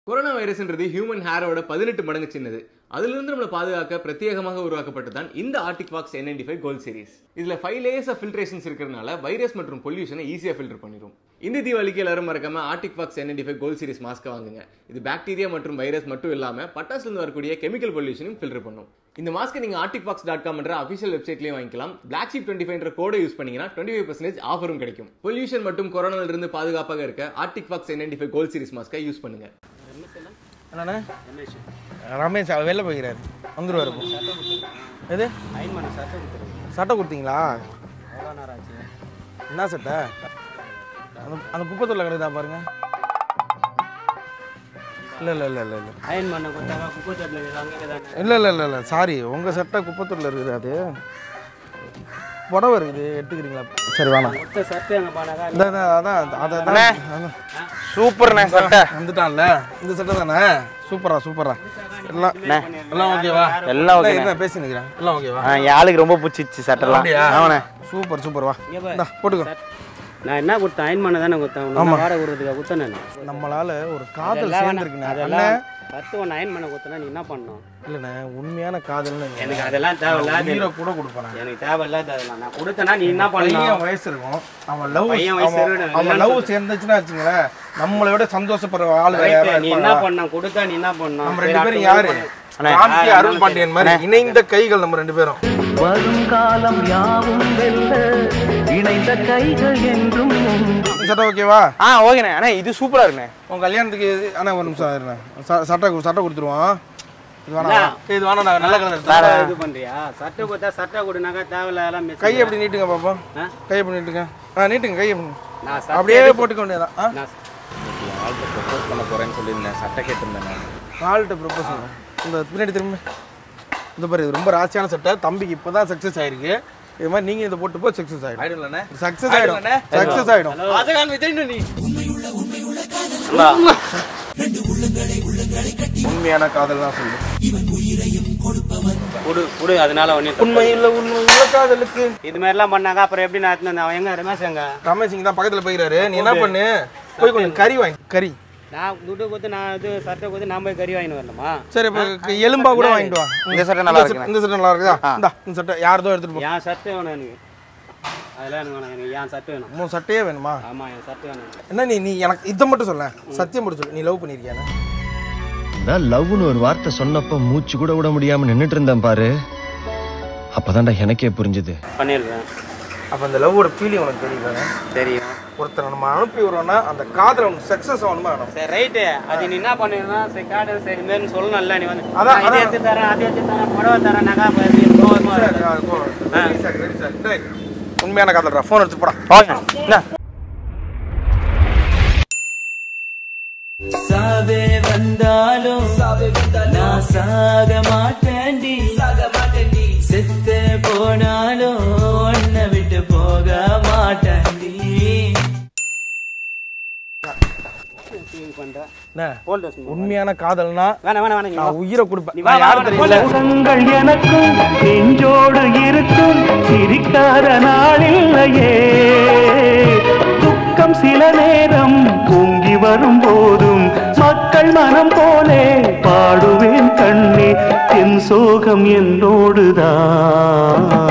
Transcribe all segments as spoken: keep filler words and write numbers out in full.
Corona வைரஸ்ன்றது human ஹேரோட பதினெட்டு மடங்கு சின்னது. அதிலிருந்து நம்மளை பாதுகாக்க பிரத்யேகமாக உருவாக்கப்பட்டதான் இந்த Arctic Fox N ninety five gold series. இதுல ஃபைவ் லேயர்ஸ் ஆஃப் ஃபில்ட்ரேஷன்ஸ் இருக்கிறதுனால வைரஸ் மற்றும் பொல்யூஷனை ஈஸியா ஃபில்டர் பண்ணிடும். இந்த தீபாவளிக்கு எல்லாரும் மறக்காம Arctic Fox N ninety five gold series mask வாங்குங்க. இது பாக்டீரியா மற்றும் வைரஸ் மட்டும் இல்லாம பட்டாசுல இருந்து வரக்கூடிய கெமிக்கல் பொல்யூஷனும் ஃபில்டர் பண்ணும். இந்த மாஸ்க் நீங்க ஆர்டிக் ஃபாக்ஸ் டாட் காம் என்ற அபிஷியல் வெப்சைட்லயே வாங்கிக்கலாம். பிளாக் ஷீப் டுவெண்ட்டி ஃபைவ் என்ற கோடை யூஸ் பண்ணீங்கன்னா டுவெண்ட்டி ஃபைவ் பர்சன்டேஜ் ஆஃபரும் கிடைக்கும். பொல்யூஷன் மற்றும் கொரோனால இருந்து பாதுகாப்பாக இருக்க Arctic Fox N ninety five gold series மாஸ்கை யூஸ் பண்ணுங்க. அண்ணா ரமேஷ் வெளில போய்கிறாரு, வந்துடுவார். எது சட்டை கொடுத்தீங்களா? என்ன சட்டை? அந்த அந்த குப்பத்தூரில் கிடைக்குதா பாருங்க. இல்லை இல்லை இல்லை இல்லை இல்லை இல்லை இல்லை இல்லை இல்லை சாரி, உங்கள் சட்டை குப்பத்தூரில் இருக்குது. அது புடவை இருக்குது, எடுத்துக்கிறீங்களா? சரி வேணாம். அதான் அதான் சூப்பர்ண்ணே சட்டை வந்துட்டான்ல. இந்த சட்டை தானே? சூப்பரா சூப்பரா. எல்லாம் எல்லாம் ஓகேவா? எல்லாம் ஓகே. என்ன பேசி நிக்கிறேன்? எல்லாம் ஓகேவா? என் ஆளுக்கு ரொம்ப பிடிச்சிச்சு சட்டெல்லாம். ஆமாண்ணே சூப்பர் சூப்பர். வா போட்டுக்கோ. நான் என்ன கொடுத்தேன்? அயன் பண்ண தானே கொடுத்தேன். வாடகை கொடுறதுக்காக கொடுத்தேன் நான். நம்மளால ஒரு காதல் சேர்ந்துருக்குண்ணே. அதெல்லாம் பத்து ஒன்று அயன் பண்ண கொடுத்தேன்னா நீ என்ன பண்ணணும்? இல்லைண்ணே உண்மையான காதல்னு எனக்கு அதெல்லாம் தேவையில்ல. ஹீரோ கூட கொடுப்பேன். எனக்கு தேவையில்லாத அதெல்லாம் நான் கொடுத்தேன்னா நீ என்ன பண்ணணும்? வயசு இருக்கும், அவன் லவ் அவன் லவ் சேர்ந்துச்சுன்னா வச்சுங்களேன் நம்மளை விட சந்தோஷப்படுற ஆளு. நீ என்ன பண்ண கொடுத்தா நீ என்ன பண்ணணும்? நம்ம ரெண்டு பேரும் யாரு? அருண் பாண்டியன் மாதிரி இணைந்த கைகள் நம்ம ரெண்டு பேரும். வருங்காலம் யாவும் வெல்ல இணைந்த கைகள் என்றும். சட்டை ஓகேவா? ஆ ஓகேண்ணே. அண்ணா இது சூப்பரா இருக்குண்ணே. உன் கல்யாணத்துக்கு அண்ணா ஒரு நிமிஷம் இருண்ணே. சட்டை சட்டை கொடுத்துருவோம். இது வேணா இது வேணா நல்ல கலர் இது பண்றியா? சட்டை கொடுத்தா சட்டை கொடுனாக்கா தேவையில்ல. கை எப்படி நீட்டுங்க பாப்போம். கை எப்படி நீட்டுங்க? ஆ நீட்டுங்க கை எப்படி. நான் அப்படியே போட்டுக்க வேண்டியதான். ஆள்கிட்ட ப்ரொபோஸ் பண்ண போறேன்னு சொல்லியிருந்தேன், சட்டை கேட்டிருந்தேன். ஆள்கிட்ட ப்ரொபோஸ் பண்ண இந்த பின்னாடி திரும்ப இந்த பாரு. இது ரொம்ப ராசியான சட்டை. தம்பிக்கு இப்போதான் சக்ஸஸ் ஆயிருக்கு. இது மாதிரி நீங்க இதை போட்டு போ சக்ஸஸ் ஆயிடும். ஆயிடும்லண்ணே? சக்ஸஸ் ஆயிடும். சக்ஸஸ் ஆயிடும். ராஜகான் விஜய் நீ உண்மையான காதல் தான் சொல்லு. குடு குடு. அதனால ஒண்ணு உண்மை இல்ல உண்மை உள்ள காதலுக்கு இது மாதிரி எல்லாம் பண்ணாங்க. அப்புறம் எப்படி நான் அவன் எங்க ரமேஷ் எங்க? ரமேஷ் இங்க தான் பக்கத்துல போயிறாரு. நீ என்ன பண்ணு, போய் கொஞ்சம் கறி வாங்கி. கறி நான் துட்டு கொடுத்து நான் இது சட்டை கொடுத்து நான் போய் கறி வாங்கிட்டு வரணுமா? சரி இப்போ எலும்பா கூட வாங்கிட்டு வா. இந்த சட்டை நல்லா இருக்கு. இந்த சட்டை நல்லா இருக்குதா? இந்தா இந்த சட்டை யாரதோ எடுத்துட்டு போ. என் சட்டை வேணும் எனக்கு. அதெல்லாம் எனக்கு வேணும். எனக்கு என் சட்டை வேணும். உன் சட்டையே வேணுமா? ஆமா என் சட்டை வேணும். என்ன நீ நீ எனக்கு இதை மட்டும் சொல்ல, சத்தியம் மட்டும் சொல்லு. நீ லவ் பண்ணிருக்கியானே? நான் லவ்னு ஒரு வார்த்தை சொன்னப்ப மூச்சு கூட விட முடியாம நின்னுட்டு இருந்தேன் பாரு. அப்பதான்டா எனக்கே புரிஞ்சுது. பண்ணிடுறேன். அப்ப அந்த லவ்வோட ஃபீலிங் உனக்கு தெரியல? தெரியும். ஒருத்தர் நம்ம அனுப்பி விடுறோம்னா அந்த காதல் அவனுக்கு சக்ஸஸ் ஆகணுமா? சரி ரைட்டு. அது நீ என்ன பண்ணிடுனா சரி காடு சரி மாரின்னு சொல்லணும்ல. நீ வந்து அதான் அதை எடுத்து தரேன் அதை எடுத்து தரேன் புடவை தரேன் நகை உண்மையான காதல்ரா. ஃபோன் எடுத்து போடா. என்ன சாவே வந்தாலும் நான் சாக மாட்டேன்டி, செத்து போனாலும் உன்னை விட்டு போக மாட்டேன்டி. உண்மையான காதல்னா வேணாம் வேணாம் வேணாம் நான் உயிரை கொடுப்பேன். யாரும் தெரியல. உங்கள் எனக்கும் நெஞ்சோடு இருக்கும் சிரிக்காத நாளில்லையே. துக்கம் சில நேரம் பொங்கி வரும் போதும் மக்கள் மனம் போலே பாடுவேன் கண்ணே. என் சோகம் என்னோடுதான்.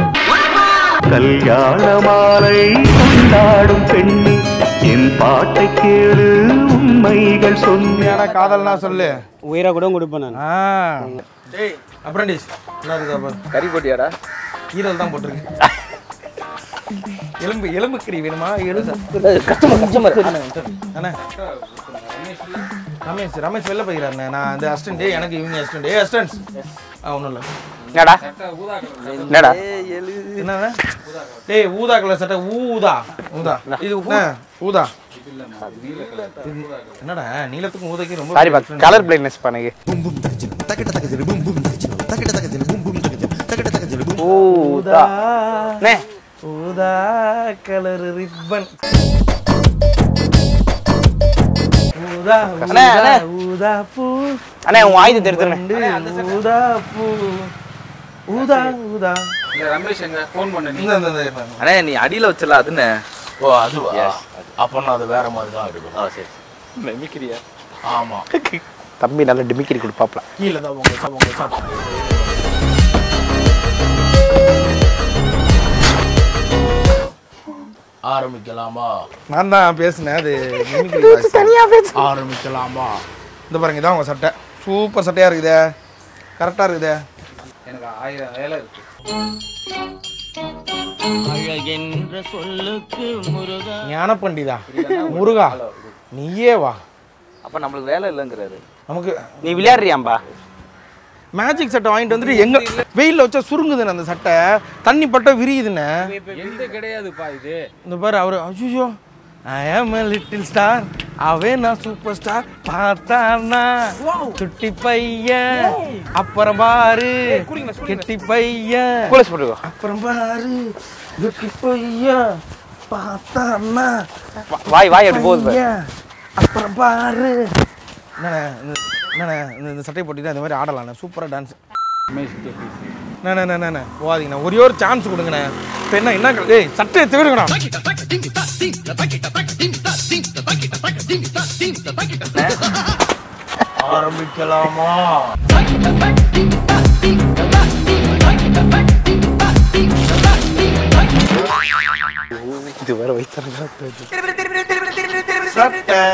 கல்யாண மாலை கொண்டாடும் பெண்ணே என் பாட்டை கேளு உண்மைகள் சொன்ன. காதல்னா சொல்லு. உயிரை கூட கொடுப்பேன் நான். டேய் அப்ரண்டிஸ் என்ன இருக்கா பாரு. கறி போட்டியாடா? ஈரல் தான் போட்டிருக்கு. எலும்பு எலும்பு கறி வேணுமா? எலும்பு கஸ்டமர் கஸ்டமர் அண்ணா ரமேஷ் ரமேஷ் வெளில போய்கிறாருண்ணே. நான் அந்த அசிஸ்டன்ட், எனக்கு இவங்க அசிஸ்டன்ட். ஏ அசிஸ்டன்ஸ் ஆ ஒன்றும் இல்லை. என்னடா என்னடா என்னண்ணே? டேய் ஊதா கலர் சட்டை. ஊதா ஊதா இது ஊதா. என்னடா நீலத்துக்கும் ஊதாக்கும் ரொம்ப சாரி பா, கலர் பிளைண்ட்னஸ் பண்ணேங்க. ஊதா நே ஊதா கலர் ரிப்பன். ஊதா ஊதா பூ. அண்ணே உன் ஆயுதத்தை எடுத்துறேன். ஊதா பூ ஊதா ஊதா. ரமேஷ் எங்க ஃபோன் பண்ண? இந்த இந்த அண்ணே நீ அடியில வச்சல அதுனே. ஓ அதுவா? அப்ப நான் அது வேற மாதிரி தான் இருக்கும். ஆ சரி. மெமிக்கிரியா? ஆமா தம்பி நல்ல டிமிக்கி கொடுப்பாப்ல. கீழே தான் உங்க உங்க சாப்பிட்டு ஆரம்பிக்கலாமா? நான் தான் பேசுனேன். அது ஆரம்பிக்கலாமா? இந்த பாருங்க, இதான் உங்க சட்டை. சூப்பர் சட்டையா இருக்குதே, கரெக்டா இருக்குதே. எனக்கு ஆயிரம் வேலை இருக்கு. ஞான பண்டிதா முருகா, நீயே வா. அப்ப நம்மளுக்கு வேலை இல்லைங்கிறாரு. நமக்கு நீ விளையாடுறியாம்பா? மேஜிக் சட்டை வாங்கிட்டு வந்துட்டு எங்க வெயில்ல வச்சா சுருங்குதுன்னு அந்த சட்டை, தண்ணி பட்டா விரியுதுன்னு. எந்த கிடையாதுப்பா இது. இந்த பாரு அவரு, ஐயோ ஐ ஆம் a little star, அவன் நான் சூப்பர் ஸ்டார், பார்த்தானா சுட்டி பையன், அப்புறம் பாரு கெட்டி பையன், அப்புறம் பாரு சுட்டி பையன், பார்த்தானா வாய் வாய் அப்படி போகுது, அப்புறம் பாரு. என்னண்ணே இந்த சட்டையை போட்டுட்டு அந்த மாதிரி ஆடலாண்ணே, சூப்பராக டான்ஸ். அண்ணே போகாதீங்கண்ணா, ஒரே ஒரு சான்ஸ் கொடுங்கண்ணே. இப்போ என்ன என்ன ஏய் சட்டையை தேடுங்கண்ணா. ஆரம்பிக்கலாமா? இது வேற வைத்தா சட்டை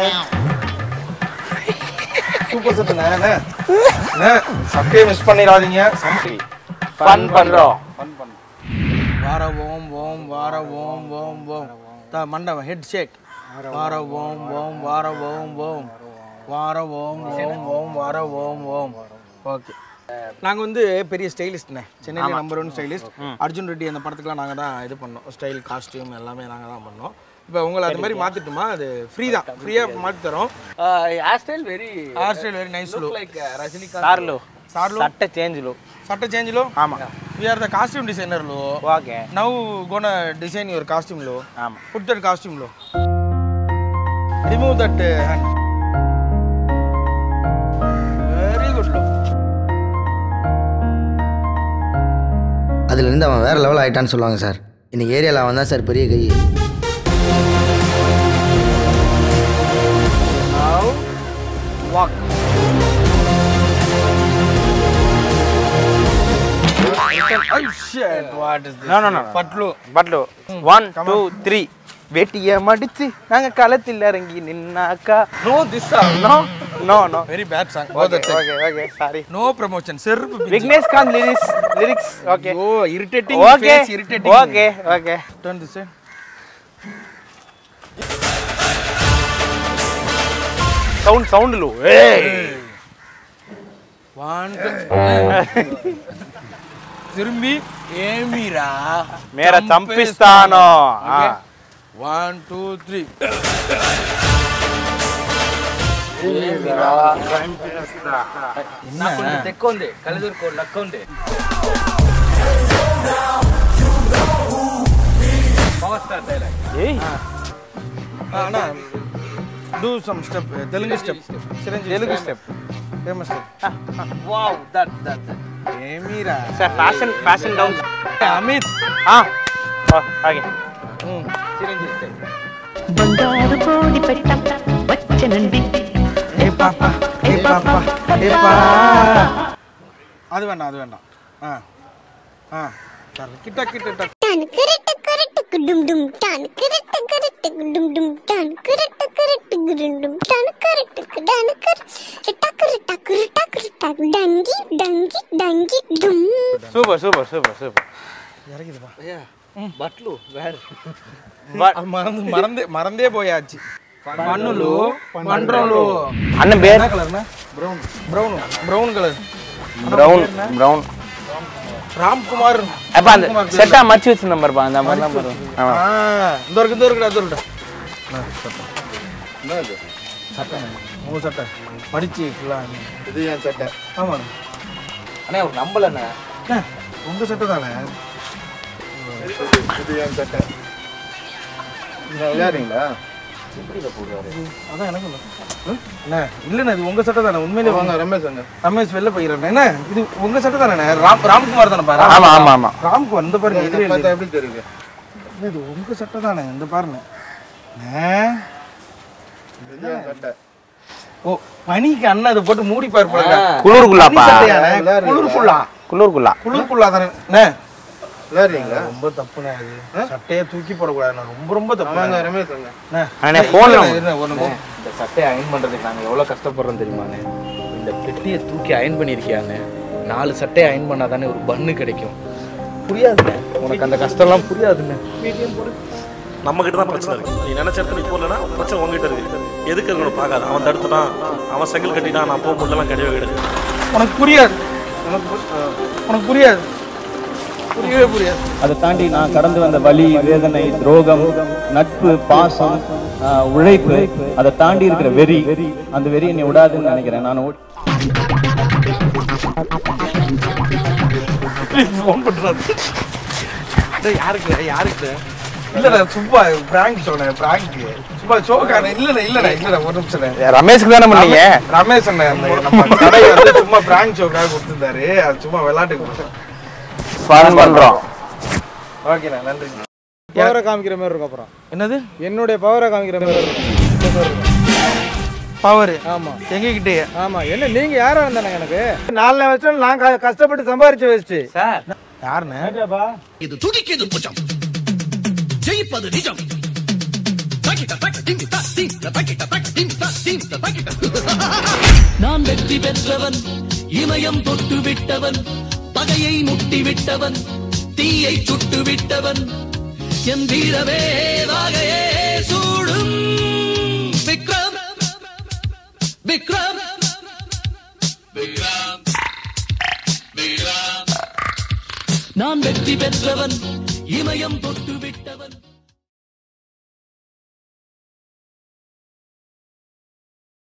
சூப்பர் சட்டை. சட்டையை மிஸ் பண்ணிடாதீங்க. ஃபன் பண்றோம். வார ஓம் ஓம் வார ஓம் ஓம் ஓம் த மண்டபம் ஹெட் ஷேக். வார ஓம் ஓம் வார ஓம் ஓம் வார ஓம் ஓம் ஓம் வார ஓம் ஓம். ஓகே, நாங்கள் வந்து பெரிய ஸ்டைலிஸ்ட்ண்ணே, சென்னையில் number one stylist. Arjun Reddy அந்த படத்துக்குலாம் நாங்கள் தான் இது பண்ணோம், ஸ்டைல் காஸ்டியூம் எல்லாமே நாங்கள் தான் பண்ணோம். இப்போ உங்களை அது மாதிரி மாற்றிட்டுமா? அது ஃப்ரீ தான், ஃப்ரீயாக மாற்றி தரோம். Hair style very hair style very nice look like Rajinikanth. சார்லோ சார்லோ சட்டை சேஞ்ச் லோ. சட்டை சேஞ்ச் லோ. ஆமா, we are the costume designer lo. Okay, now gonna design your costume lo. ஆமா, put that costume lo, remove that uh, hand. Very good lo. அதுல இருந்து அவன் வேற லெவல் ஆயிட்டான்னு சொல்லுவாங்க சார். இன்னைக்கு ஏரியால அவன் தான் சார் பெரிய கை. Now walk. Oh shit, what is this? No no no, Patlu Patlu. one two three. வெட்டிய மடிச்சு நாங்க களத்தில் இறங்கி நின்னாக்கா. No this song. No no no, very bad song. okay okay okay, sorry. No promotion செருப்பு. Vignesh Kant lyrics lyrics. Okay, oh irritating okay face, irritating. okay okay, turn this side. sound sound low. Hey, one திரும்பி ஏமிரா மேரா சம்பிஸ்தானோ. one two three. ஏமிரா சம்பிஸ்தா. நான் கொஞ்சம் தெக்கோண்டே கலதுர்கோ லக்கோண்டே. Power star dialogue. ஏய் அண்ணா do some step Telugu step. Chiranjeevi Telugu step, famous step. wow, that that that. ஏமிரா sir fashion fashion down. Amit. ஆ ஓகே. ம் சிரஞ்சீவி ஸ்டைல். బంగారు కోడి పెట్ట వచ్చనండి ஏ பாப்பா ஏ பாப்பா ஏ பா. அது வேண்டாம் அது வேண்டாம். ஆ ஆ சரி, கிட்ட கிட்ட டக். டான் கரெக்ட் கரெக்ட் டும் டும் டான் கரெக்ட் கரெக்ட் டும் டும் டான் கரெக்ட் கரெக்ட் டும் டும் டான் கரெக்ட் டான் கரெக்ட் டக்கர் டக்கர் டக்கர் டக் டங்கி டங்கி டங்கி டும். Super super super super. இறங்கிதுப்பா. ஐயா பட்லு வேற மறந்து மறந்தே மறந்தே போயாச்சு. பண்ணுலு பண்றோலு. அண்ணன் பேர் என்ன கலர்னா? Brown brown brown colour. Brown brown Ramkumar. அப்ப அந்த செட்டா மச்சி வச்ச நம்பர் பா, அந்த மாதிரி நம்பர். ஆமா, ஆ இந்த இருக்கு இந்த இருக்குடா இந்த இருக்குடா. என்னது சட்டை? உங்க சட்டை படிச்சு ஃபுல்லா. இது ஏன் சட்டை? ஆமா அண்ணே ஒரு நம்பல அண்ணே. அண்ணே உங்க சட்டை தானே இது ஏன் சட்டை? இது விளையாடுறீங்களா? எப்படில போடுறாரு? அதான் எனக்கு இல்ல. அண்ணே இல்லண்ணே இது உங்க சட்டை தானே? உண்மையிலே வாங்க ரமேஷ் அண்ணே. ரமேஷ் வெளில போயிரண்ணே. என்ன இது உங்க சட்டை தானே? ராம் ராம்குமார் தானே பாரு? ஆமா ஆமா ஆமா, ராம்குமார். இந்த பாருங்க இதுல பார்த்தா எப்படி தெரியுது? இது உங்க சட்டை தானே? இந்த பாருங்க. அண்ணே இது ஏன் சட்டை? ஓ பனிக்கு அண்ணன் அதை போட்டு மூடி பாரு போல. குளிருக்குள்ளாப்பா. குளிருக்குள்ளா குளிருக்குள்ளா குளிருக்குள்ளா தானே விளையாடுறீங்களா? ரொம்ப தப்புண்ணே அது. சட்டையை தூக்கி போடக்கூடாது. ரொம்ப ரொம்ப தப்பு. இந்த சட்டையை அயன் பண்றதுக்கு நாங்க எவ்வளவு கஷ்டப்படுறோம் தெரியுமாண்ணே? இந்த பெட்டியை தூக்கி அயன் பண்ணியிருக்கியாங்க. நாலு சட்டையை அயன் பண்ணாதானே ஒரு பன்னு கிடைக்கும். புரியாதுண்ணே, உனக்கு அந்த கஷ்டம்லாம் புரியாதுண்ணே. நம்ம கிட்ட தான் பிரச்சனை இருக்கு. நீ நினைச்ச இடத்துல இப்போ இல்லைன்னா பிரச்சனை உங்ககிட்ட இருக்கு. எதுக்கு இருக்கணும் பார்க்காது. அவன் தடுத்துட்டான், அவன் செங்கல் கட்டிட்டான், நான் போக முடியலாம் கிடையவே கிடையாது. உனக்கு புரியாது, உனக்கு புரியாது, புரியவே புரியாது. அதை தாண்டி நான் கடந்து வந்த வலி, வேதனை, துரோகம், நட்பு, பாசம், உழைப்பு, அதை தாண்டி இருக்கிற வெறி, அந்த வெறி என்னை விடாதுன்னு நினைக்கிறேன். நான் ஃபோன் பண்றாரு. யாருக்கு யாருக்கு இல்ல சும்மா பிராங்க் சொன்னேன். பிராங்க் சும்மா சோக்கான இல்ல இல்ல இல்ல ஒரு நிமிஷம். ரமேஷ்க்கு தானே பண்ணீங்க? ரமேஷ் அண்ணன் நம்ம கடை வந்து சும்மா பிராங்க் ஷோக்காக கொடுத்துருந்தாரு. அது சும்மா விளையாட்டுக்கு ஃபன் பண்றோம். ஓகேண்ணா, நன்றி. பவரை காமிக்கிற மாதிரி இருக்கும். அப்புறம் என்னது? என்னுடைய பவரை காமிக்கிற மாதிரி இருக்கும். பவர்? ஆமா, எங்ககிட்டே. ஆமா. என்ன நீங்க யாரா இருந்தானே? எனக்கு நாலு வருஷம் நான் கஷ்டப்பட்டு சம்பாரிச்சு வச்சு சார். யாருன்னு இது துடிக்குது புஜம், ஜெயிப்பது நிஜம். நான் வெற்றி பெற்றவன், இமயம் தொட்டு விட்டவன், பகையை முட்டி விட்டவன், தீயை சுட்டு விட்டவன், என் வீரவே வாகையே சூடும் விக்ரம் விக்ரம் விக்ரம் விக்ரம். நான் வெற்றி பெற்றவன், இமயம் தொட்டு விட்டவன்.